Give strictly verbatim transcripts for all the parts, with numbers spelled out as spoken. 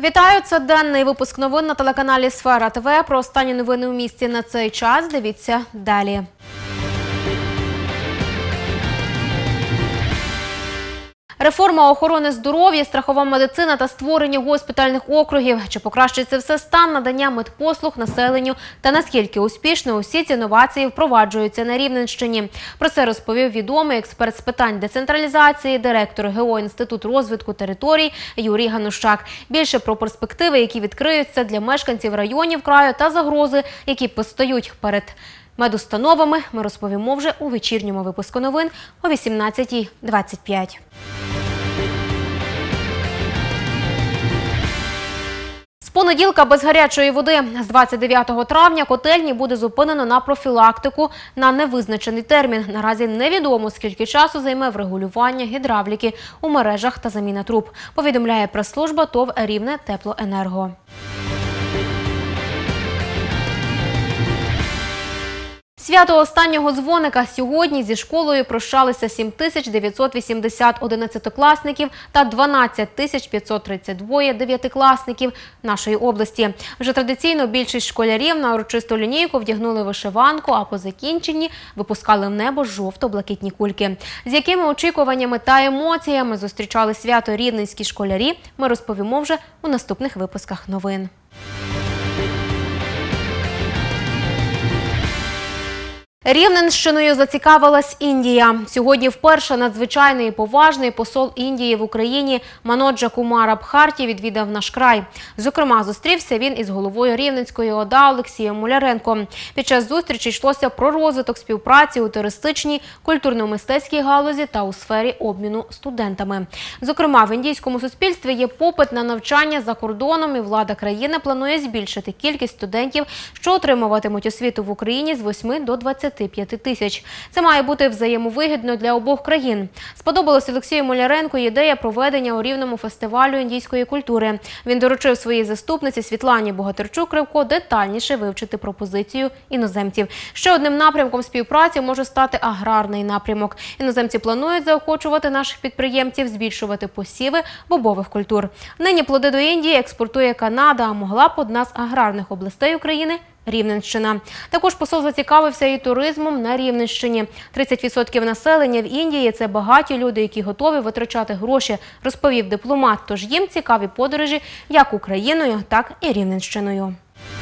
Вітаю! Це денний випуск новин на телеканалі «Сфера ТВ». Про останні новини у місті на цей час дивіться далі. Реформа охорони здоров'я, страхова медицина та створення госпітальних округів. Чи покращиться все стан надання медпослуг населенню та наскільки успішно усі ці новації впроваджуються на Рівненщині? Про це розповів відомий експерт з питань децентралізації, директор ГО Інституту розвитку територій Юрій Ганущак. Більше про перспективи, які відкриються для мешканців районів краю та загрози, які постають перед медустановами, ми розповімо вже у вечірньому випуску новин о вісімнадцятій двадцять п'ять. З понеділка без гарячої води. З двадцять дев'ятого травня котельні буде зупинено на профілактику на невизначений термін. Наразі невідомо, скільки часу займе врегулювання гідравліки у мережах та заміна труб, повідомляє прес-служба ТОВ «Рівне Теплоенерго». Свято останнього дзвоника. Сьогодні зі школою прощалися сім тисяч дев'ятсот вісімдесят одинадцятикласників та дванадцять тисяч п'ятсот тридцять два дев'ятикласників нашої області. Вже традиційно більшість школярів на урочисту лінійку вдягнули вишиванку, а по закінченні випускали в небо жовто-блакитні кульки. З якими очікуваннями та емоціями зустрічали свято рівненські школярі, ми розповімо вже у наступних випусках новин. Рівненщиною зацікавилась Індія. Сьогодні вперше надзвичайний і поважний посол Індії в Україні Маноджа Кумара Бхарті відвідав наш край. Зокрема, зустрівся він із головою Рівненської ОДА Олексієм Муляренком. Під час зустрічі йшлося про розвиток співпраці у туристичній, культурно-мистецькій галузі та у сфері обміну студентами. Зокрема, в індійському суспільстві є попит на навчання за кордоном, і влада країни планує збільшити кількість студентів, що отримуватимуть освіту в Україні з восьми до двадцяти п'яти тисяч. Це має бути взаємовигідно для обох країн. Сподобалась Олексію Муляренку ідея проведення у Рівному фестивалю індійської культури. Він доручив своїй заступниці Світлані Богатирчук-Кривко детальніше вивчити пропозицію іноземців. Ще одним напрямком співпраці може стати аграрний напрямок. Іноземці планують заохочувати наших підприємців збільшувати посіви бобових культур. Нині плоди до Індії експортує Канада, а могла б одна з аграрних областей України – Рівненщина. Також посол зацікавився і туризмом на Рівненщині. тридцять відсотків населення в Індії – це багаті люди, які готові витрачати гроші, розповів дипломат. Тож їм цікаві подорожі як Україною, так і Рівненщиною.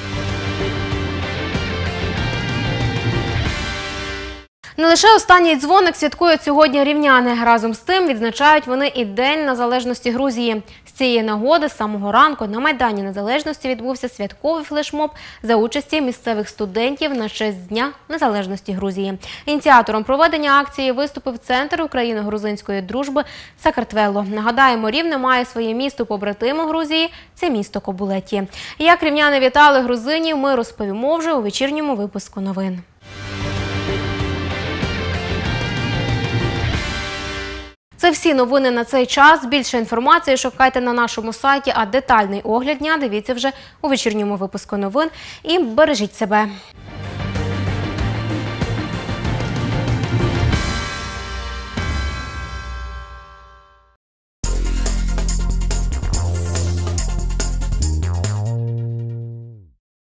Не лише останній дзвоник святкують сьогодні рівняни. Разом з тим відзначають вони і День Незалежності Грузії. З цієї нагоди з самого ранку на Майдані Незалежності відбувся святковий флешмоб за участі місцевих студентів на честь Дня Незалежності Грузії. Ініціатором проведення акції виступив Центр україно-грузинської дружби Сакартвело. Нагадаємо, Рівне має своє місто-побратим у Грузії – це місто Кобулеті. Як рівняни вітали грузинів, ми розповімо вже у вечірньому випуску новин. Це всі новини на цей час. Більше інформації шукайте на нашому сайті, а детальний огляд дня дивіться вже у вечірньому випуску новин. І бережіть себе.